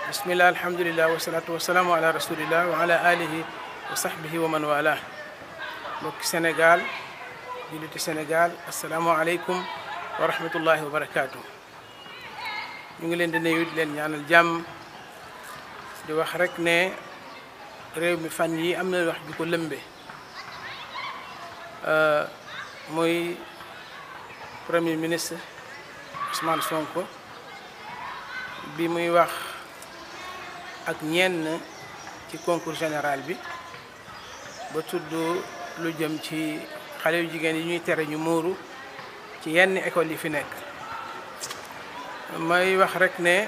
bismillah alhamdulillah wasalaatu wasalaamu ala rasulillah wa ala alihi wa sahbihi wa man wala mbokki Sénégal julliti Sénégal asalaamualeykum wa rahmatullahi wa barakaatu. ñu ngi leen di nuyu di leen ñaanal jàmm di wax rek ne réew mi fan yi am na wax ju ko lëmbe muy premier ministre Ousmane Sonko bi muy wax ak ñenn ci concours général bi ba tudd lu jëm ci xale yu jigéen yi ñuy tere ñu muuru ci yenn école yi fi nekk. may wax rek ne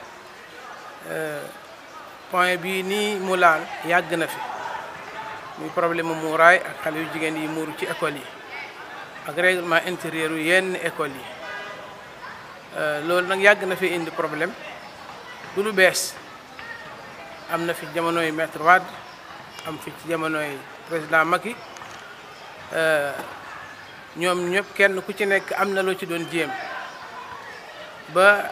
point bii nii mu laal yàgg na fi muy problème mu muuraay ak xale yu jigéen yi muuru ci école yi ak règlement intérieur yu yenn école yi loolu nag yàgg na fi indi problème du lu bees. am na fi jamonoy maître Wade am fi ci jamonoy président Macky ñoom ñëpp kenn ku ci nekk am na loo ci doon jéem ba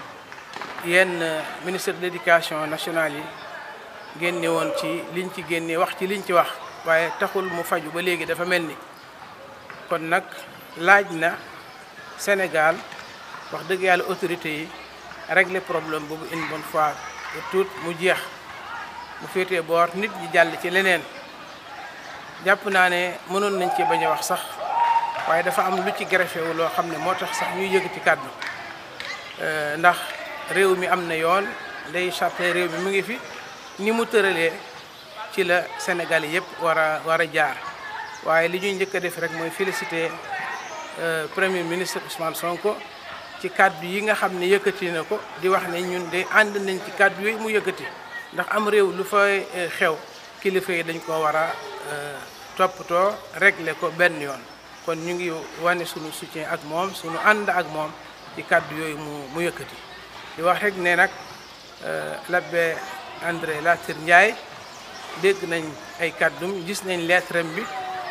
yenn ministre de l'éducation nationale yi génne woon ci liñ ci génne wax ci liñ ci wax waaye taxul mu faju ba léegi dafa mel ni kon nag laaj na Sénégal wax dëgg yàlla autorité yi régler problème boobu une bonne fois pour toutes mu jeex mu féetee boor nit ñi jàll ci leneen. jàpp naa ne mënoon nañ ci bañ a wax sax waaye dafa am lu ci greffé wu loo xam ne moo tax sax ñuy yëkkati kàddu ndax réew mi am na yoon day charte réew mi mu ngi fi ni mu tëralee ci la Sénégal yëpp war a jaar waaye li ñuy njëkk a def rek mooy féliciter premier ministre Ousmane Sonko ci kàddu yi nga xam ne yëkkati na ko di wax ne ñun de ànd nañ ci kàddu yooyu mu yëkkati ndax am réew lu fay xew kilifa yi dañ ko war a toppatoo régler ko benn yoon kon ñu ngi wane sunu soutien ak moom sunu ànd ak moom ci kàddu yooyu mu yëkkati di wax rek ne nag l'abbé André Latyr Ndiaye dégg nañ ay kàddum gis nañ lettre bi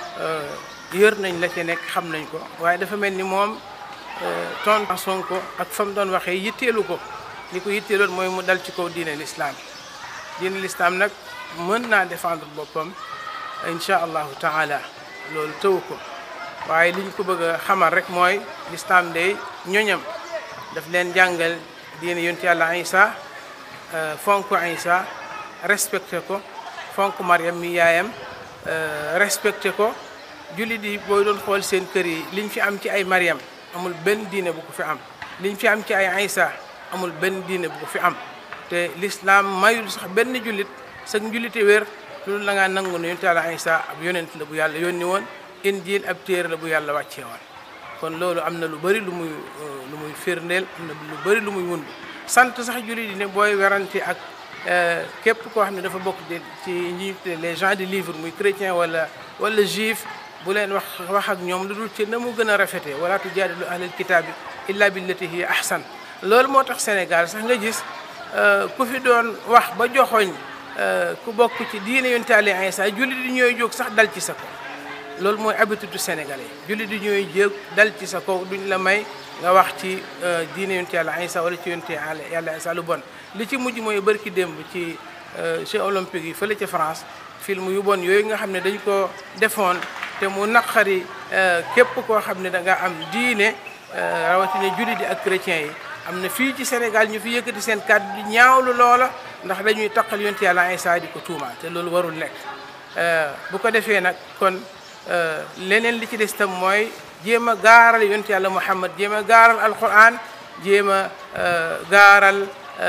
yër nañ la ci nekk xam nañ ko waaye dafa mel ni moom tonton Sonko ak fa mu doon waxee yitteelu ko li ko yitteeloon mooy mu dal ci kaw diine l'islam nag mën naa défendre boppam incha allahu taala loolu tëw ko waaye liñ ko bëgg a xamal rek mooy l'islam day ñoñam daf leen jàngal diine yonent yàlla Isa fonk Isa respecté ko fonk Mariam mi yaayam respecté ko jullit yi booy doon xool seen kër yi liñ fi am ci ay Mariam amul benn diine bu ko fi am liñ fi am ci ay Isa amul benn diine bu ko fi am te l'islam mayul sax benn jullit sa njullite wér loolu la ngaa nangu ne yonent yàlla Isa ab yonent la bu yàlla yónni woon injil ab téere la bu yàlla wàccee woon kon loolu am na lu bëri lu muy firndeel am na lu bëri lu muy wund sant sax jullit yi ne booy werante ak képp koo xam ne dafa bokk ci ñi les gens du livre muy chrétien wala juif bu leen wax ak ñoom lu dul ci na mu gën a rafetee wala tujaadilu ahlal kitaabi illa billati hiya ahsan loolu moo tax Sénégal sax nga gis ku fi doon wax ba joxoñ ku bokk ci diine yonent Yàlla Isa jullit yi ñooy jóg sax dal ci sa kaw loolu mooy habitude du sénégalais jullit yi ñooy jóg dal ci sa kaw duñ la may nga wax ci diine yonent Yàlla Isa wala ci yonent Yàlla Isa lu bon li ci mujj mooy bërki démb ci Jeux olympiques yi fële ca France film yu bon yooyu nga xam ne dañ ko defoon te mu naqari képp koo xam ne da nga am diine rawatina jullit yi ak chrétiens yi am na fii ci Sénégal ñu fi yëkkati seen kàddu di ñaawlu loola ndax dañuy taqal yonent Yàlla Isa di ko tuumaal te loolu warul nekk bu ko defee nag kon leneen li ci des tam mooy jéem a gaaral yonent Yàlla Muhammad jéem a gaaral alquran jéem a gaaral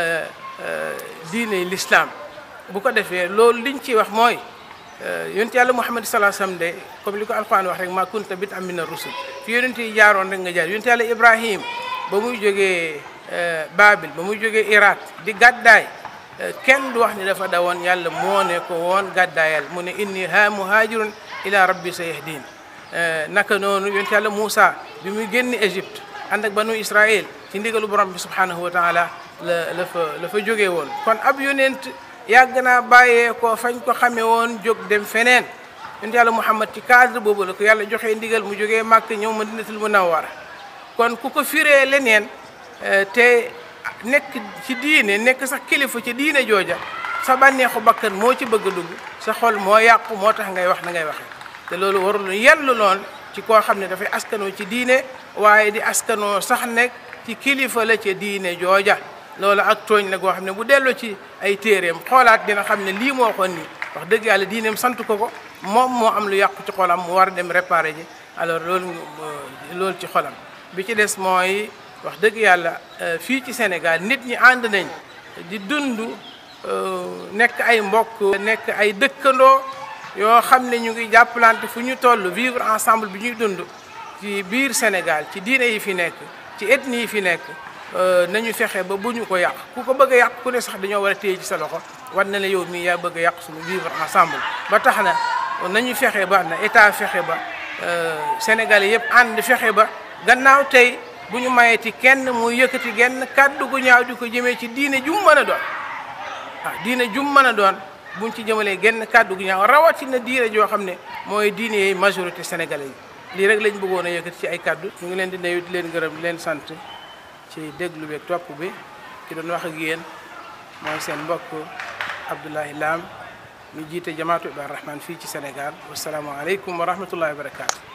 diine l'islam bu ko defee loolu liñ ciy wax mooy yonent Yàlla Muhammad sallallahu alayhi wasallam de comme li ko alquran wax rek ma kunta bid'an mina rusul fi yonent yi jaaroon rek nga jaar yonent Yàlla Ibrahim ba muy jógee Babil ba muy jógee Irak di gàddaay kenn du wax ni dafa dawoon yàlla moo ne ko woon gàddaayal mu ne inni muhaajirun ila rabbi sayahdin naka noonu yonent Yàlla Muusa bi muy génn Égypte ànd ak banu Israël ci ndigalu borom bi subhanahu wa taala la fa jógee woon kon ab yonent yàgg naa bàyyee ko fañ ko xamee woon jóg dem feneen yonent Yàlla Muhammad ci cadre boobu la ko yàlla joxee ndigal mu jógee Màkk ñëw Madinatul Munawwara kon ku ko firee leneen te nekk ci diine nekk sax kilifa ci diine jooja sa bànneexu bakkan moo ci bëgg a dugg sa xol moo yàqu moo tax ngay wax na ngay waxee te loolu warul yellu lool ci koo xam ne dafay askanoo ci diine waaye di askanoo sax nekk ci kilifa la ca diine jooja loolu ak tooñ la goo xam ne bu delloo ci ay téeréem xoolaat dina xam ne lii moo waxoon ni wax dëgg yàlla diineem sant ko ko moom moo am lu yàqu ci xolam mu war a dem réparer ji alors loolu ci xolam bi ci des mooy wax dëgg yàlla fii ci Sénégal nit ñi ànd nañ di dund nekk ay mbokk nekk ay dëkkandoo yoo xam ne ñu ngi jàppalante fu ñu toll vivre ensemble bi ñuy dund ci biir Sénégal ci diine yi fi nekk ci ethnie yi fi nekk nañu fexe ba bu ñu ko yàq ku ko bëgg a yàq ku ne sax dañoo war a téye ci sa loxo war na la yow mii yaa bëgg a yàq suñu vivre ensemble ba tax na nañu fexe ba na état fexe ba Sénégalais yëpp ànd fexe ba gannaaw tey bu ñu mayeti kenn mu yëkkati genn kàddu gu ñaaw di ko jëmee ci diine jum mën a doon diine jum mën a doon buñ ci jëmalee genn kàddu gu ñaaw rawatina diine joo xam ne mooy diine yi majorité sénégalais yi lii rek lañ bëggoon a yëkkati ci ay kàddu ñu ngi leen di nuyu di leen gërëm di leen sant ci déglu beeg topp bi ki doon wax ak yéen mooy seen mbokk Abdoulaye Lam mi jiite jamaatu Ibaadu Rahmaan fii ci Sénégal wasalaamualeykum wa rahmatullahi wa barakaatu.